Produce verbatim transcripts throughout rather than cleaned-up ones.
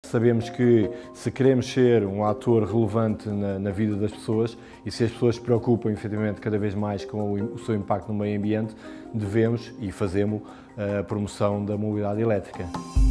Sabemos que se queremos ser um ator relevante na, na vida das pessoas e se as pessoas se preocupam efetivamente cada vez mais com o, o seu impacto no meio ambiente, devemos e fazemos a promoção da mobilidade elétrica.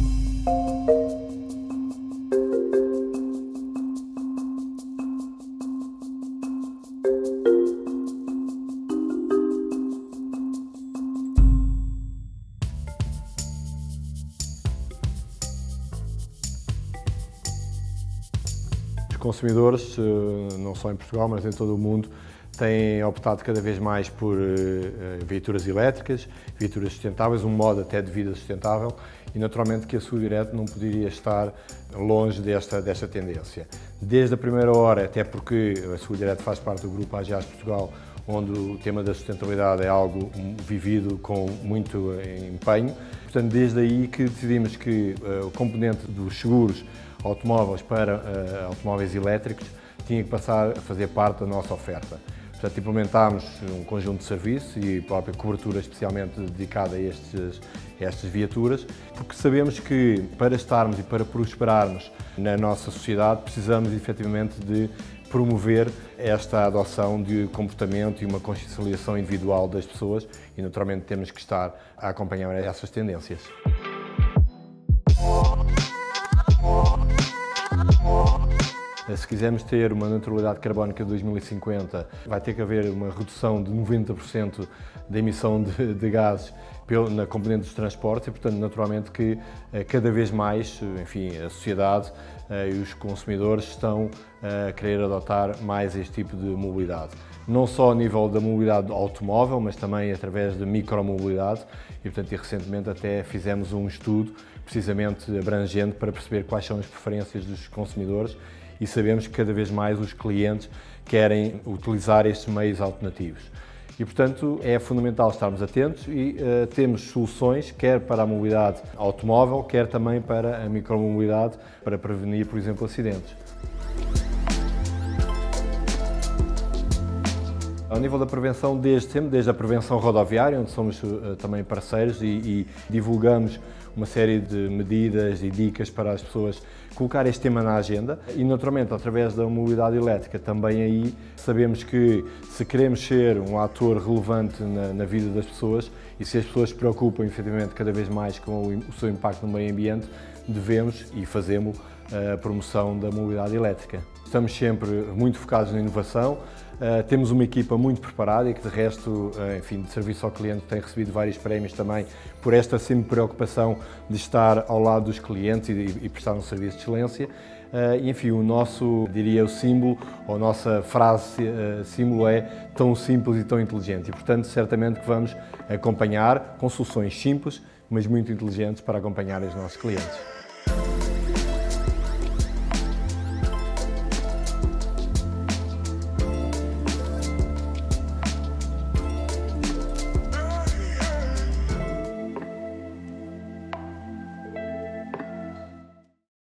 Os consumidores, não só em Portugal, mas em todo o mundo, têm optado cada vez mais por viaturas elétricas, viaturas sustentáveis, um modo até de vida sustentável e naturalmente que a SulDirect não poderia estar longe desta, desta tendência. Desde a primeira hora, até porque a SulDirect faz parte do grupo AGEAS Portugal, onde o tema da sustentabilidade é algo vivido com muito empenho. Portanto, desde aí que decidimos que o componente dos seguros automóveis para automóveis elétricos tinha que passar a fazer parte da nossa oferta. Portanto, implementámos um conjunto de serviços e própria cobertura especialmente dedicada a, estes, a estas viaturas, porque sabemos que para estarmos e para prosperarmos na nossa sociedade precisamos efetivamente de promover esta adoção de comportamento e uma consciencialização individual das pessoas e naturalmente temos que estar a acompanhar essas tendências. Se quisermos ter uma neutralidade carbónica de dois mil e cinquenta, vai ter que haver uma redução de noventa por cento da emissão de, de gases na componente dos transportes e, portanto, naturalmente que cada vez mais, enfim, a sociedade e os consumidores estão a querer adotar mais este tipo de mobilidade. Não só a nível da mobilidade automóvel, mas também através da micromobilidade e, portanto, e recentemente até fizemos um estudo precisamente abrangente para perceber quais são as preferências dos consumidores e sabemos que cada vez mais os clientes querem utilizar estes meios alternativos. E, portanto, é fundamental estarmos atentos e uh, temos soluções, quer para a mobilidade automóvel, quer também para a micromobilidade, para prevenir, por exemplo, acidentes. Ao nível da prevenção, desde sempre, desde a prevenção rodoviária, onde somos uh, também parceiros e, e divulgamos uma série de medidas e dicas para as pessoas colocar este tema na agenda e, naturalmente, através da mobilidade elétrica, também aí sabemos que se queremos ser um ator relevante na, na vida das pessoas e se as pessoas se preocupam, efetivamente, cada vez mais com o, o seu impacto no meio ambiente, devemos e fazemos a promoção da mobilidade elétrica. Estamos sempre muito focados na inovação, uh, temos uma equipa muito preparada e que, de resto, uh, enfim, de serviço ao cliente, tem recebido vários prémios também por esta sempre preocupação de estar ao lado dos clientes e, e prestar um serviço de excelência. Uh, enfim, o nosso, diria, o símbolo, ou a nossa frase uh, símbolo é tão simples e tão inteligente e, portanto, certamente que vamos acompanhar com soluções simples, mas muito inteligentes para acompanhar os nossos clientes.